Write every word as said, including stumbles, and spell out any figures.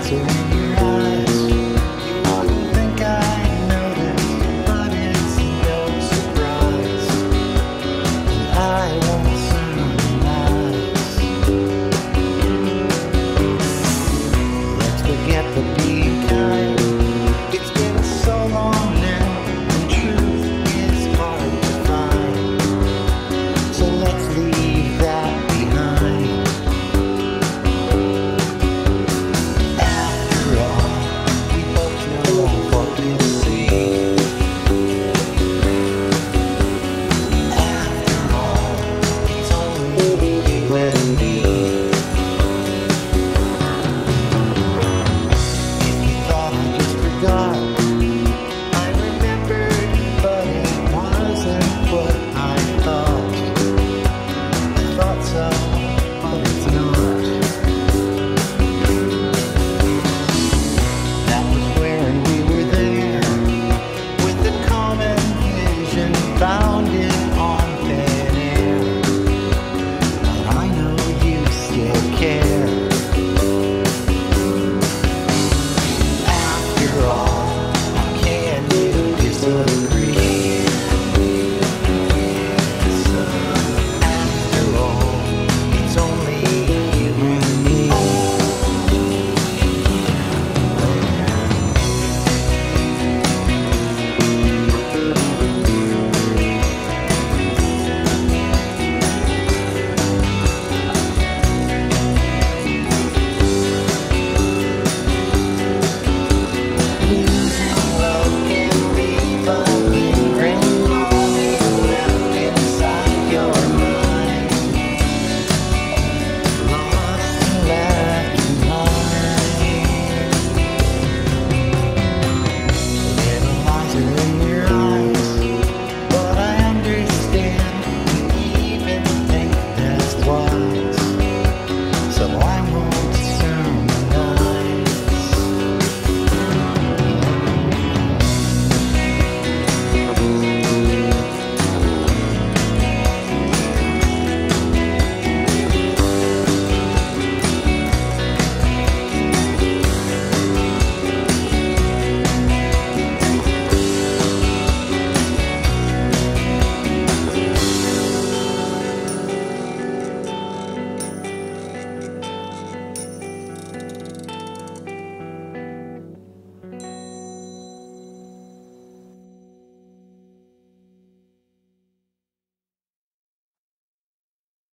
So in your eyes, you wouldn't think I noticed, but it's no surprise. And I won't surmise. Let's forget the be kind. It's been so long now, and truth is hard to find. So let's leave that behind. After all, we both know what we see. After all, it's only when we. If you thought I just forgot, I remembered, but it wasn't what I thought. I thought so, but it's not. That was when we were there, with the common vision bounded on thin air. But I know you still care. After all, can you disagree?